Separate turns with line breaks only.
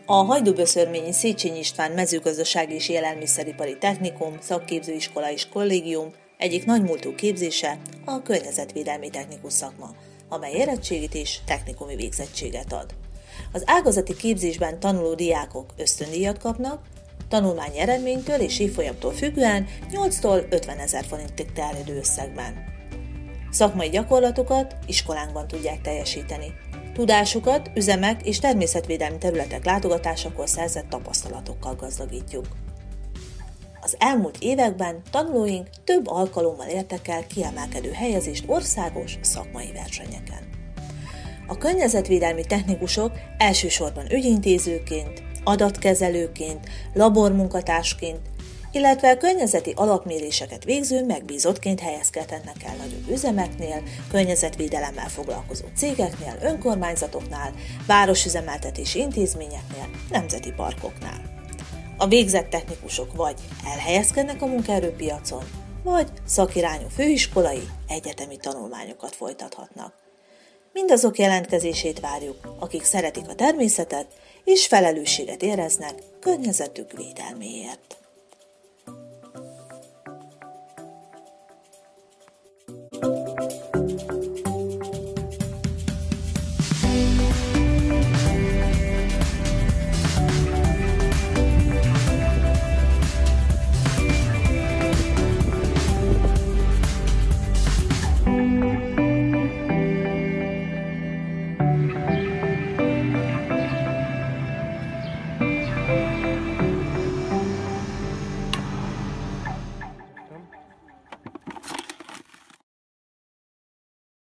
A Hajdúböszörményi Széchenyi István Mezőgazdasági és Élelmiszeripari Technikum, Szakképzőiskola és Kollégium egyik nagymúltú képzése a környezetvédelmi technikus szakma, amely érettségit és technikumi végzettséget ad. Az ágazati képzésben tanuló diákok ösztöndíjat kapnak, tanulmányi eredménytől és évfolyamtól függően 8-tól 50 000 forintig terjedő összegben. Szakmai gyakorlatokat iskolánkban tudják teljesíteni. Tudásukat üzemek és természetvédelmi területek látogatásakor szerzett tapasztalatokkal gazdagítjuk. Az elmúlt években tanulóink több alkalommal értek el kiemelkedő helyezést országos szakmai versenyeken. A környezetvédelmi technikusok elsősorban ügyintézőként, adatkezelőként, labormunkatársként, illetve környezeti alapméréseket végző megbízottként helyezkedhetnek el nagyobb üzemeknél, környezetvédelemmel foglalkozó cégeknél, önkormányzatoknál, városüzemeltetési intézményeknél, nemzeti parkoknál. A végzett technikusok vagy elhelyezkednek a munkaerőpiacon, vagy szakirányú főiskolai, egyetemi tanulmányokat folytathatnak. Mindazok jelentkezését várjuk, akik szeretik a természetet és felelősséget éreznek környezetük védelméért.